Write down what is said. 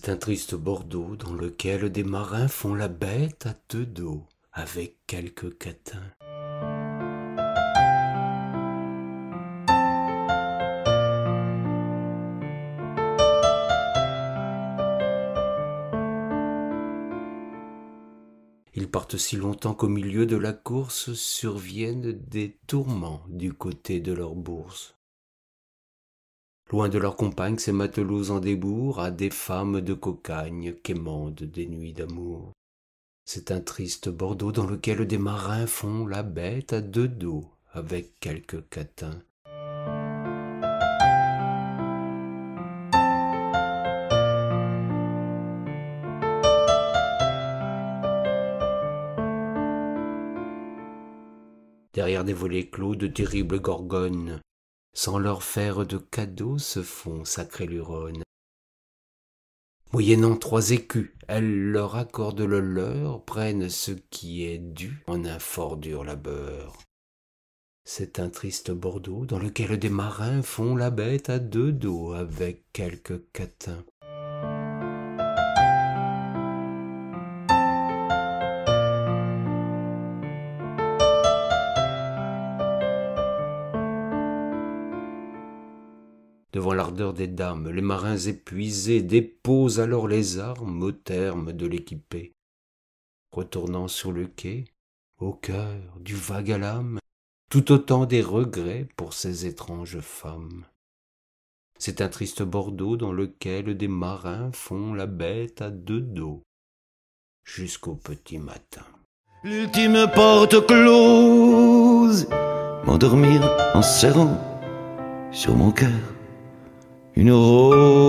C'est un triste Bordeaux dans lequel des marins font la bête à deux dos, avec quelques catins. Ils partent si longtemps qu'au milieu de la course surviennent des tourments du côté de leur bourse. Loin de leurs compagnes, ces matelots en débours à des femmes de cocagne qu'émandent des nuits d'amour. C'est un triste Bordeaux dans lequel des marins font la bête à deux dos avec quelques catins. Derrière des volets clos, de terribles gorgones, sans leur faire de cadeaux, se font sacrée Luronne. Moyennant 3 écus, elles leur accordent le leur, prennent ce qui est dû en un fort dur labeur. C'est un triste Bordeaux dans lequel des marins font la bête à deux dos avec quelques catins. Devant l'ardeur des dames, les marins épuisés déposent alors les armes au terme de l'équipée. Retournant sur le quai, au cœur du vague à l'âme, tout autant des regrets pour ces étranges femmes. C'est un triste Bordeaux dans lequel des marins font la bête à deux dos jusqu'au petit matin. L'ultime porte close, m'endormir en serrant sur mon cœur une rose.